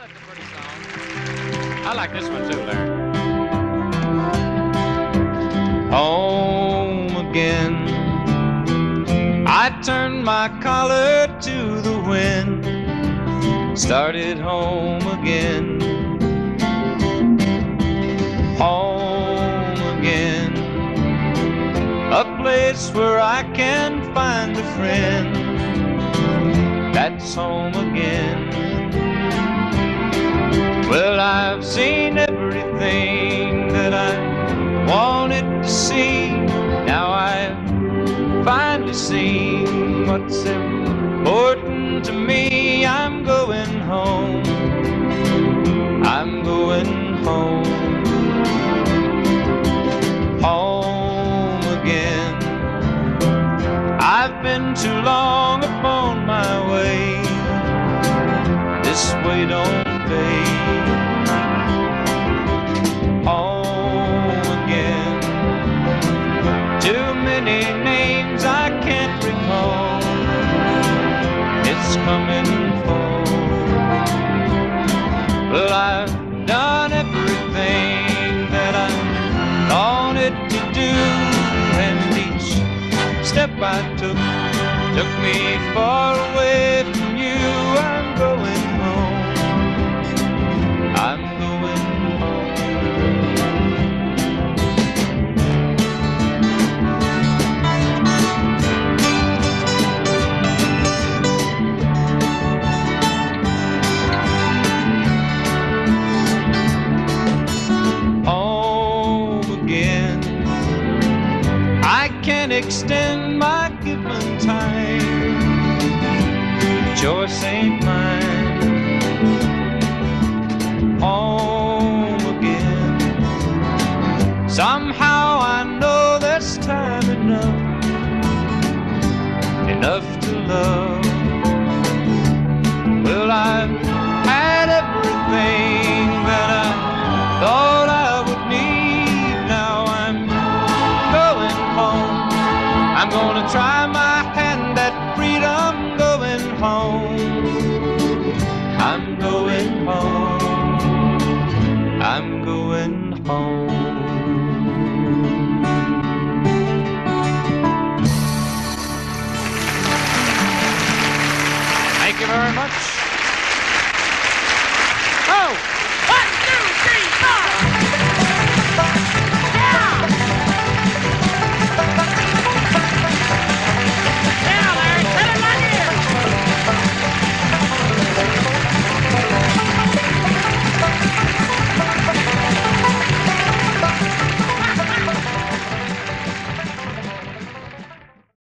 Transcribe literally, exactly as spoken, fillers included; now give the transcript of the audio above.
that's a pretty song. I like this one too, Larry. Home again. I turned my collar to the wind, started home again. Home again. A place where I can find a friend. That's home again. Well, I've seen everything that I wanted to see. Now I've finally seen what's important to me. I'm going home. I'm going home. Home again. I've been too long upon my way. This way don't pay. Home again. Too many names I can't recall. It's coming home. Well, I've done everything that I wanted to do, and each step I took took me far away from you. I'm going home. I'm going home. Home again. I can't extend my given time. Choice ain't